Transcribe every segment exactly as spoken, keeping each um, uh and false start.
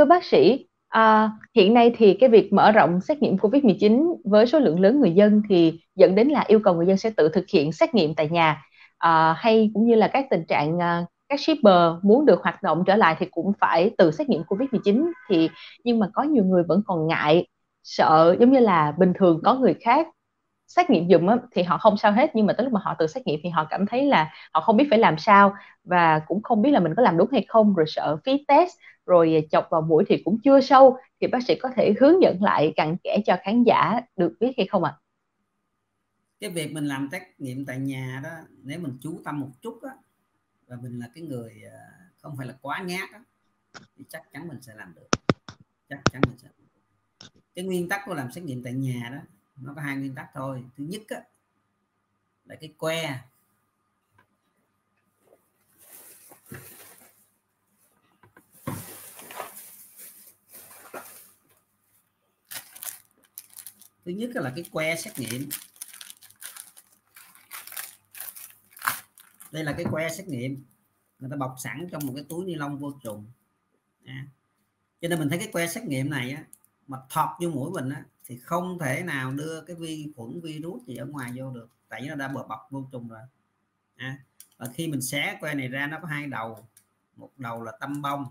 thưa bác sĩ, à, hiện nay thì cái việc mở rộng xét nghiệm covid mười chín với số lượng lớn người dân thì dẫn đến là yêu cầu người dân sẽ tự thực hiện xét nghiệm tại nhà, à, hay cũng như là các tình trạng à, các shipper muốn được hoạt động trở lại thì cũng phải tự xét nghiệm covid mười chín. Thì nhưng mà có nhiều người vẫn còn ngại, sợ giống như là bình thường có người khác xét nghiệm giùm á, thì họ không sao hết, nhưng mà tới lúc mà họ tự xét nghiệm thì họ cảm thấy là họ không biết phải làm sao, và cũng không biết là mình có làm đúng hay không, rồi sợ phí test, rồi chọc vào mũi thì cũng chưa sâu. Thì bác sĩ có thể hướng dẫn lại cặn kẽ cho khán giả được biết hay không ạ? Cái việc mình làm xét nghiệm tại nhà đó, nếu mình chú tâm một chút á, và mình là cái người à, không phải là quá nhát á, thì chắc chắn mình sẽ làm được. Chắc chắn mình sẽ làm được. Cái nguyên tắc của làm xét nghiệm tại nhà đó nó có hai nguyên tắc thôi. Thứ nhất á, là cái que thứ nhất là cái que xét nghiệm. Đây là cái que xét nghiệm, người ta bọc sẵn trong một cái túi ni lông vô trùng à. Cho nên mình thấy cái que xét nghiệm này á, mà thọt vô mũi mình á, thì không thể nào đưa cái vi khuẩn virus gì ở ngoài vô được, tại vì nó đã bọc vô trùng rồi à. Và khi mình xé que này ra, nó có hai đầu, một đầu là tăm bông,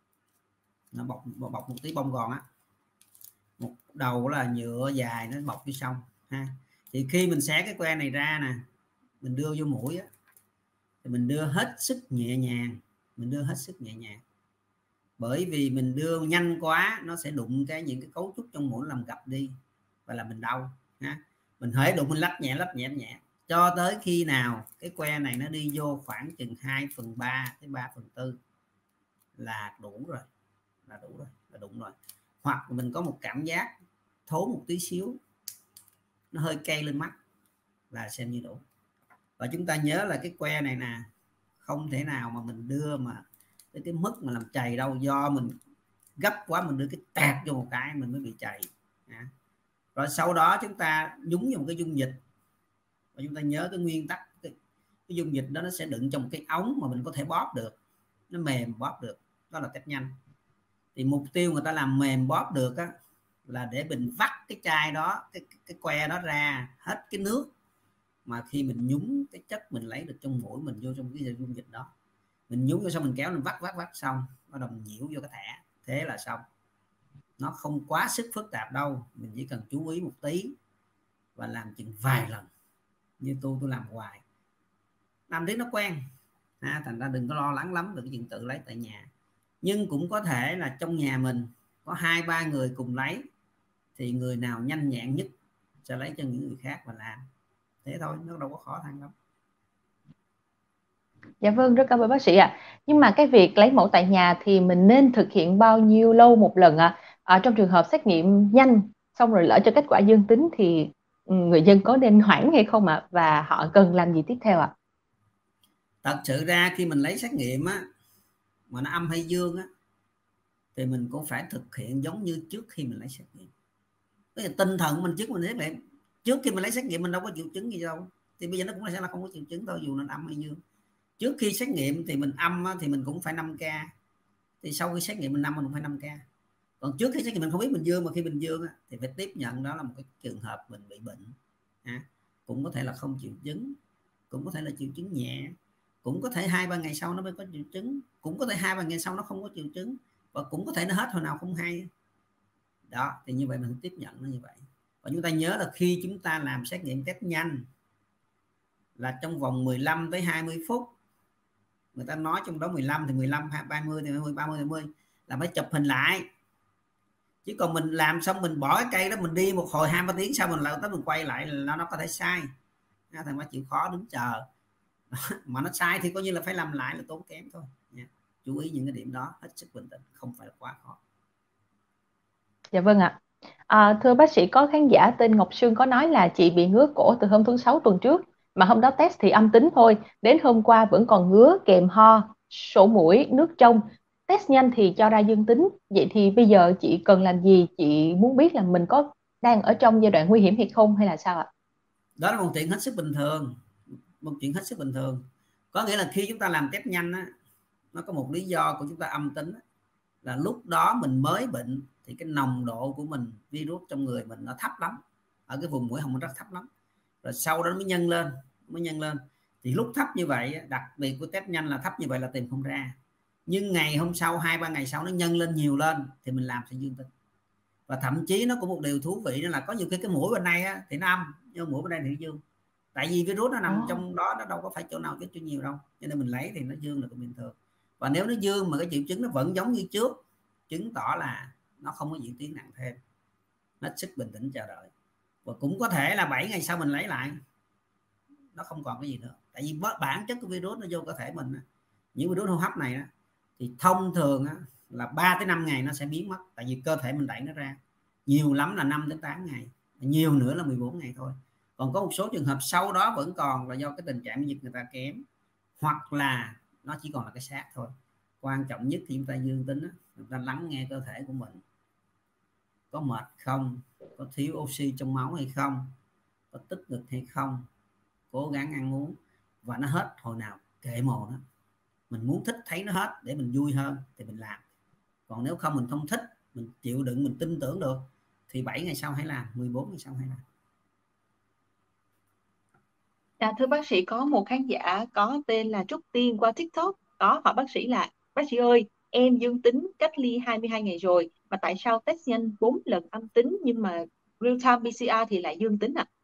nó bọc bọc một tí bông gòn á, một đầu là nhựa dài nó bọc phía trong ha. Thì khi mình xé cái que này ra nè, mình đưa vô mũi á, thì mình đưa hết sức nhẹ nhàng, mình đưa hết sức nhẹ nhàng, bởi vì mình đưa nhanh quá nó sẽ đụng cái những cái cấu trúc trong mũi làm gập đi và là mình đau ha. Mình hễ đụng mình lách nhẹ lách nhẹ nhẹ cho tới khi nào cái que này nó đi vô khoảng chừng hai phần ba tới ba phần tư là đủ rồi, là đủ rồi, là đủ rồi. Hoặc mình có một cảm giác thốn một tí xíu, nó hơi cay lên mắt là xem như đủ. Và chúng ta nhớ là cái que này nè, không thể nào mà mình đưa mà tới cái mức mà làm chày đâu, do mình gấp quá mình đưa cái tạt vô một cái mình mới bị chày à. Rồi sau đó chúng ta nhúng vào một cái dung dịch, và chúng ta nhớ cái nguyên tắc, cái, cái dung dịch đó nó sẽ đựng trong một cái ống mà mình có thể bóp được, nó mềm bóp được, đó là test nhanh. Thì mục tiêu người ta làm mềm bóp được á, là để mình vắt cái chai đó, cái, cái que đó ra hết cái nước, mà khi mình nhúng cái chất mình lấy được trong mũi mình vô trong cái dung dịch đó, mình nhúng vô xong mình kéo mình vắt vắt vắt xong bắt đầu mình nhiễu vô cái thẻ, thế là xong. Nó không quá sức phức tạp đâu, mình chỉ cần chú ý một tí và làm chừng vài lần, như tôi tôi làm hoài, làm đến nó quen à. Thành ra đừng có lo lắng lắm về cái chuyện tự lấy tại nhà, nhưng cũng có thể là trong nhà mình có hai ba người cùng lấy, thì người nào nhanh nhẹn nhất sẽ lấy cho những người khác và làm, thế thôi, nó đâu có khó khăn đâu. Dạ vâng, rất cảm ơn bác sĩ ạ. Nhưng mà cái việc lấy mẫu tại nhà thì mình nên thực hiện bao nhiêu lâu một lần ạ? À, trong trường hợp xét nghiệm nhanh xong rồi lỡ cho kết quả dương tính thì ừ, người dân có nên hoãn hay không ạ? Và họ cần làm gì tiếp theo ạ? Thật sự ra khi mình lấy xét nghiệm á, mà nó âm hay dương á, thì mình cũng phải thực hiện giống như trước khi mình lấy xét nghiệm. Cái tinh thần mình trước mình xét nghiệm, trước khi mình lấy xét nghiệm mình đâu có triệu chứng gì đâu, thì bây giờ nó cũng sẽ là không có triệu chứng thôi, dù nó âm hay dương. Trước khi xét nghiệm thì mình âm á, thì mình cũng phải năm ca, thì sau khi xét nghiệm mình năm mình cũng phải năm ca. Còn trước khi xét nghiệm mình không biết mình dương, mà khi mình dương á, thì phải tiếp nhận đó là một cái trường hợp mình bị bệnh à. Cũng có thể là không triệu chứng, cũng có thể là triệu chứng nhẹ, cũng có thể hai ba ngày sau nó mới có triệu chứng, cũng có thể hai ba ngày sau nó không có triệu chứng, và cũng có thể nó hết hồi nào không hay đó. Thì như vậy mình tiếp nhận nó như vậy. Và chúng ta nhớ là khi chúng ta làm xét nghiệm test nhanh là trong vòng mười lăm tới hai mươi phút, người ta nói trong đó mười lăm thì mười lăm, ba mươi thì ba mươi, ba mươi thì ba mươi, là phải chụp hình lại. Chứ còn mình làm xong mình bỏ cái cây đó mình đi một hồi hai ba tiếng sau mình lại tới mình quay lại là nó có thể sai, thằng nó chịu khó đứng chờ mà nó sai thì coi như là phải làm lại, là tốn kém thôi nha. Chú ý những cái điểm đó, hết sức bình tĩnh, không phải là quá khó. Dạ vâng ạ. À, thưa bác sĩ, có khán giả tên Ngọc Sương có nói là chị bị ngứa cổ từ hôm thứ sáu tuần trước, mà hôm đó test thì âm tính thôi, đến hôm qua vẫn còn ngứa kèm ho, sổ mũi, nước trong. Test nhanh thì cho ra dương tính. Vậy thì bây giờ chị cần làm gì? Chị muốn biết là mình có đang ở trong giai đoạn nguy hiểm hay không, hay là sao ạ? Đó là một chuyện hết sức bình thường, một chuyện hết sức bình thường. Có nghĩa là khi chúng ta làm test nhanh á, nó có một lý do của chúng ta âm tính á, là lúc đó mình mới bệnh thì cái nồng độ của mình virus trong người mình nó thấp lắm, ở cái vùng mũi họng nó rất thấp lắm, rồi sau đó nó mới nhân lên mới nhân lên thì lúc thấp như vậy, đặc biệt của test nhanh là thấp như vậy là tìm không ra, nhưng ngày hôm sau hai ba ngày sau nó nhân lên nhiều lên thì mình làm sẽ dương tính. Và thậm chí nó có một điều thú vị đó là có nhiều cái cái mũi bên này á, thì nó âm, nhưng mũi bên đây thì dương, tại vì virus nó nằm oh. trong đó, nó đâu có phải chỗ nào chết chỗ nhiều đâu, cho nên mình lấy thì nó dương là cái bình thường. Và nếu nó dương mà cái triệu chứng nó vẫn giống như trước, chứng tỏ là nó không có diễn tiến nặng thêm, hết sức bình tĩnh chờ đợi. Và cũng có thể là bảy ngày sau mình lấy lại nó không còn cái gì nữa, tại vì bản chất của virus nó vô cơ thể mình, những virus hô hấp này đó, thì thông thường á, là ba tới năm ngày nó sẽ biến mất, tại vì cơ thể mình đẩy nó ra, nhiều lắm là năm đến tám ngày, nhiều nữa là mười bốn ngày thôi. Còn có một số trường hợp sau đó vẫn còn là do cái tình trạng miễn dịch người ta kém, hoặc là nó chỉ còn là cái xác thôi. Quan trọng nhất khi chúng ta dương tính á, chúng ta lắng nghe cơ thể của mình có mệt không, có thiếu oxy trong máu hay không, có tức ngực hay không, cố gắng ăn uống, và nó hết hồi nào kệ mồ nó. Mình muốn thích thấy nó hết để mình vui hơn thì mình làm, còn nếu không mình không thích, mình chịu đựng, mình tin tưởng được thì bảy ngày sau hãy làm, mười bốn ngày sau hãy làm. À, thưa bác sĩ, có một khán giả có tên là Trúc Tiên qua TikTok có hỏi bác sĩ là: bác sĩ ơi, em dương tính cách ly hai mươi hai ngày rồi, mà tại sao test nhanh bốn lần âm tính nhưng mà real time pê xê rờ thì lại dương tính ạ? À?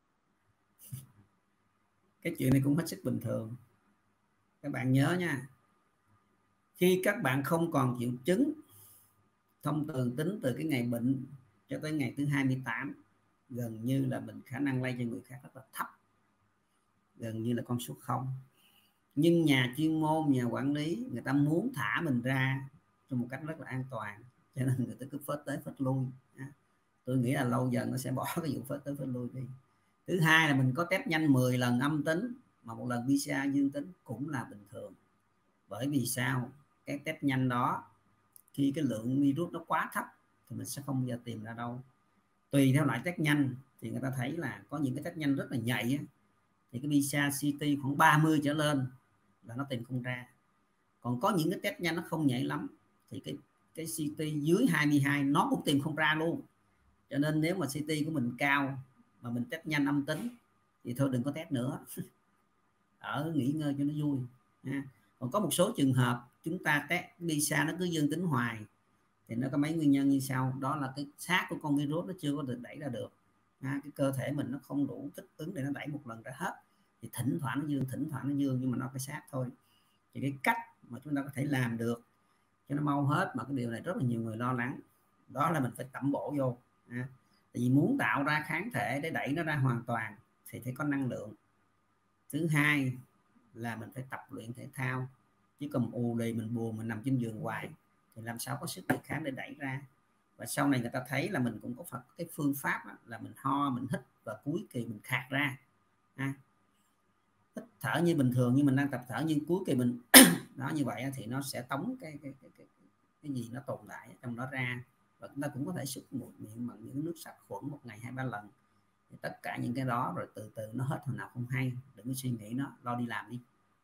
Cái chuyện này cũng hết sức bình thường. Các bạn nhớ nha, khi các bạn không còn triệu chứng, thông thường tính từ cái ngày bệnh cho tới ngày thứ hai mươi tám, gần như là mình khả năng lây cho người khác rất là thấp, gần như là con số không. Nhưng nhà chuyên môn, nhà quản lý người ta muốn thả mình ra trong một cách rất là an toàn, cho nên người ta cứ phớt tới phớt lui. Tôi nghĩ là lâu dần nó sẽ bỏ cái vụ phớt tới phớt lui đi. Thứ hai là mình có test nhanh mười lần âm tính mà một lần pê xê rờ dương tính cũng là bình thường. Bởi vì sao? Cái test nhanh đó khi cái lượng virus nó quá thấp thì mình sẽ không bao giờ tìm ra đâu. Tùy theo loại test nhanh thì người ta thấy là có những cái test nhanh rất là nhạy thì cái pê xê rờ xê tê khoảng ba mươi trở lên là nó tìm không ra. Còn có những cái test nhanh nó không nhạy lắm thì cái cái xê tê dưới hai mươi hai nó cũng tìm không ra luôn. Cho nên nếu mà xê tê của mình cao mà mình test nhanh âm tính thì thôi đừng có test nữa, ở nghỉ ngơi cho nó vui. Còn có một số trường hợp chúng ta test pê xê rờ nó cứ dương tính hoài thì nó có mấy nguyên nhân như sau. Đó là cái xác của con virus nó chưa có được đẩy ra được, à, cái cơ thể mình nó không đủ thích ứng để nó đẩy một lần ra hết, thì thỉnh thoảng nó dương, thỉnh thoảng nó dương, nhưng mà nó cái xác thôi. Thì cái cách mà chúng ta có thể làm được cho nó mau hết, mà cái điều này rất là nhiều người lo lắng, đó là mình phải tẩm bổ vô, à, tại vì muốn tạo ra kháng thể để đẩy nó ra hoàn toàn thì phải có năng lượng. Thứ hai là mình phải tập luyện thể thao, chứ còn ù lì mình buồn mình nằm trên giường hoài thì làm sao có sức đề kháng để đẩy ra. Và sau này người ta thấy là mình cũng có cái phương pháp là mình ho, mình hít và cuối kỳ mình khạc ra, à, hít thở như bình thường như mình đang tập thở, nhưng cuối kỳ mình đó như vậy thì nó sẽ tống cái cái, cái, cái, cái gì nó tồn tại trong đó ra. Và chúng ta cũng có thể súc miệng bằng những nước sát khuẩn một ngày hai ba lần. Thì tất cả những cái đó rồi từ từ nó hết hồi nào không hay, đừng có suy nghĩ nó, lo đi làm đi.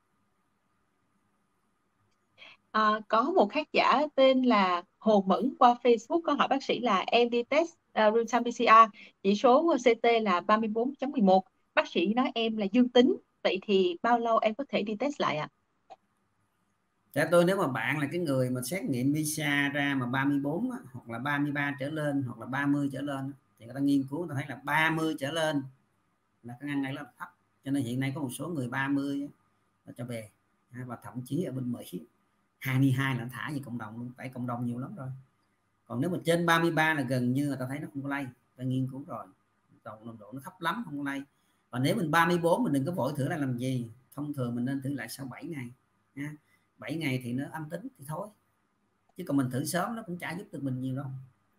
À, có một khán giả tên là Hồ Mẫn qua Facebook có hỏi bác sĩ là: em đi test uh, real time pê xê rờ, chỉ số xê tê là ba mươi bốn chấm mười một, bác sĩ nói em là dương tính, vậy thì bao lâu em có thể đi test lại ạ? À? Theo tôi, nếu mà bạn là cái người mà xét nghiệm pê xê rờ ra mà ba mươi bốn hoặc là ba mươi ba trở lên hoặc là ba mươi trở lên thì người ta nghiên cứu người ta thấy là ba mươi trở lên là cái ngăn này là thấp. Cho nên hiện nay có một số người ba mươi là cho về, và thậm chí ở bên Mỹ hai mươi hai là thả về cộng đồng luôn, tại cộng đồng nhiều lắm rồi. Còn nếu mà trên ba mươi ba là gần như người ta thấy nó không có lây, ta nghiên cứu rồi, nồng độ nó thấp lắm, không có lây. Và nếu mình ba mươi bốn mình đừng có vội thử lại làm gì, thông thường mình nên thử lại sau bảy ngày nha. bảy ngày thì nó âm tính thì thôi, chứ còn mình thử sớm nó cũng chả giúp được mình nhiều đâu.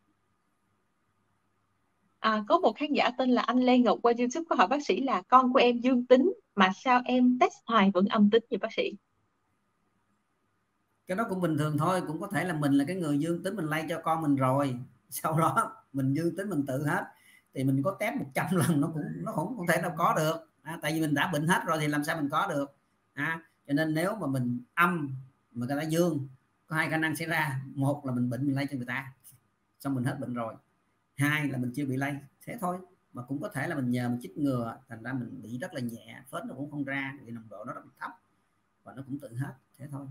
À, có một khán giả tên là anh Lê Ngọc qua YouTube có hỏi bác sĩ là: con của em dương tính mà sao em test hoài vẫn âm tính vậy bác sĩ? Cái đó cũng bình thường thôi, cũng có thể là mình là cái người dương tính, mình lây cho con mình rồi, sau đó mình dương tính mình tự hết, thì mình có test một trăm lần nó cũng nó cũng không thể nào có được, à, tại vì mình đã bệnh hết rồi thì làm sao mình có được, à, cho nên nếu mà mình âm mà người ta dương có hai khả năng xảy ra. Một là mình bệnh mình lây cho người ta xong mình hết bệnh rồi, hai là mình chưa bị lây, thế thôi. Mà cũng có thể là mình nhờ mình chích ngừa thành ra mình bị rất là nhẹ, phết nó cũng không ra vì nồng độ nó rất là thấp và nó cũng tự hết, thế thôi.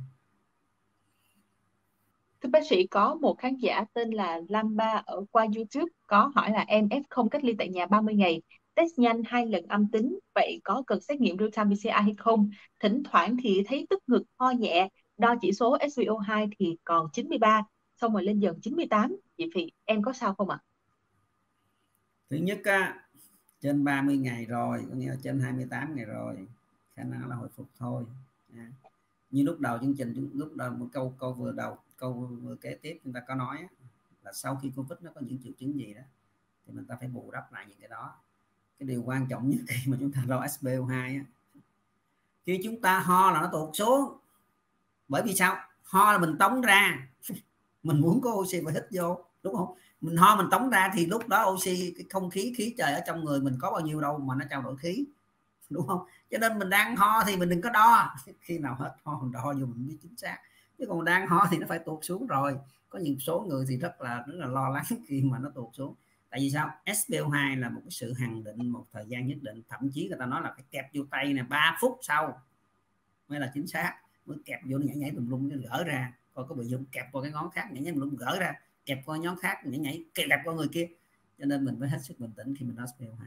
Thưa bác sĩ, có một khán giả tên là Lamba ở qua YouTube có hỏi là em ép không cách ly tại nhà ba mươi ngày, test nhanh hai lần âm tính, vậy có cần xét nghiệm real time pê xê rờ hay không? Thỉnh thoảng thì thấy tức ngực, ho nhẹ, đo chỉ số ét pê o hai thì còn chín mươi ba, xong rồi lên dần chín mươi tám, vậy thì em có sao không ạ? Thứ nhất á, trên ba mươi ngày rồi, có nghĩa là trên hai mươi tám ngày rồi, khả năng là hồi phục thôi. À, như lúc đầu chương trình, lúc đầu một câu câu vừa đầu câu vừa kế tiếp chúng ta có nói á, là sau khi Covid nó có những triệu chứng gì đó thì mình ta phải bù đắp lại những cái đó. Cái điều quan trọng nhất khi mà chúng ta đo ét pê o hai á, khi chúng ta ho là nó tụt xuống. Bởi vì sao? Ho là mình tống ra mình muốn có oxy phải hít vô, đúng không? Mình ho mình tống ra thì lúc đó oxy, cái không khí khí trời ở trong người mình có bao nhiêu đâu mà nó trao đổi khí, đúng không? Cho nên mình đang ho thì mình đừng có đo, khi nào hết ho mình đo vô mình biết chính xác, chứ còn đang ho thì nó phải tụt xuống rồi. Có những số người thì rất là rất là lo lắng khi mà nó tụt xuống. Tại vì sao? ét pê o hai là một cái sự hằng định một thời gian nhất định, thậm chí người ta nói là phải kẹp vô tay nè, ba phút sau mới là chính xác, mới kẹp vô nó nhảy nhảy tùm lum, nó gỡ ra, coi có bị dụng kẹp qua cái ngón khác nhảy nhảy tùm lum gỡ ra, kẹp qua nhóm khác nhảy nhảy kẹp qua người kia. Cho nên mình phải hết sức bình tĩnh khi mình nói ét pê o hai.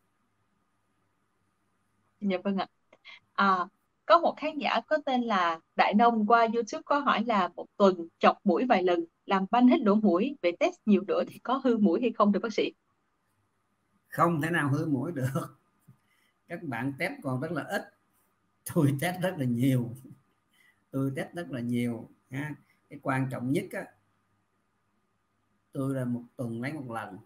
Dạ vâng ạ. À, có một khán giả có tên là Đại Nông qua YouTube có hỏi là một tuần chọc mũi vài lần, làm banh hết lỗ mũi, về test nhiều nữa thì có hư mũi hay không thưa bác sĩ? Không thể nào hư mũi được. Các bạn test còn rất là ít, tôi test rất là nhiều, tôi test rất là nhiều ha. Cái quan trọng nhất á, tôi là một tuần lấy một lần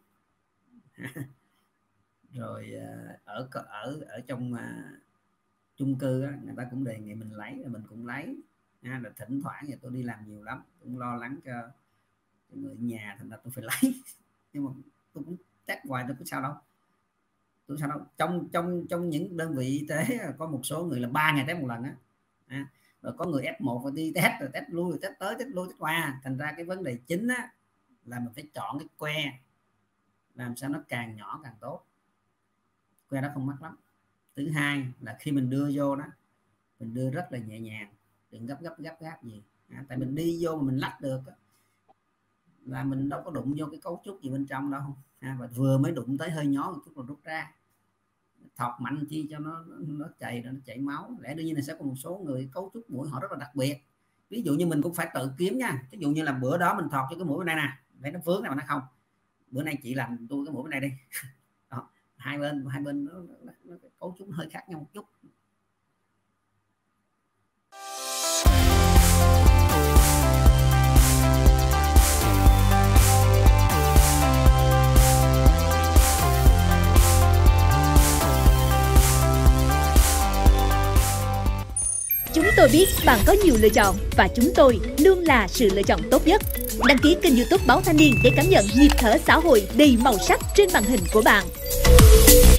rồi ở ở ở trong uh, chung cư á, người ta cũng đề nghị mình lấy, rồi mình cũng lấy ha. Là thỉnh thoảng thì tôi đi làm nhiều lắm, cũng lo lắng cho, cho người nhà, thành ra tôi phải lấy nhưng mà tôi cũng test hoài đâu có sao đâu, tôi sao đâu. Trong trong trong những đơn vị y tế có một số người là ba ngày test một lần á, à, rồi có người ép một và đi test rồi test lui, rồi test tới test lui test qua. Thành ra cái vấn đề chính á là mình phải chọn cái que làm sao nó càng nhỏ càng tốt, que đó không mắc lắm. Thứ hai là khi mình đưa vô đó, mình đưa rất là nhẹ nhàng, đừng gấp gấp gấp gáp gì, à, tại mình đi vô mà mình lắc được là mình đâu có đụng vô cái cấu trúc gì bên trong đâu, à, và vừa mới đụng tới hơi nhó một chút rồi rút ra, thọc mạnh chi cho nó nó chảy nó chảy máu. Lẽ đương nhiên là sẽ có một số người cấu trúc mũi họ rất là đặc biệt, ví dụ như mình cũng phải tự kiếm nha. Ví dụ như là bữa đó mình thọc cho cái mũi bên đây nè, thấy nó vướng này mà nó không, bữa nay chị làm tôi cái mũi bên đây đi đó, hai bên hai bên nó, nó, nó cấu trúc hơi khác nhau một chút. Chúng tôi biết bạn có nhiều lựa chọn và chúng tôi luôn là sự lựa chọn tốt nhất. Đăng ký kênh YouTube Báo Thanh Niên để cảm nhận nhịp thở xã hội đầy màu sắc trên màn hình của bạn.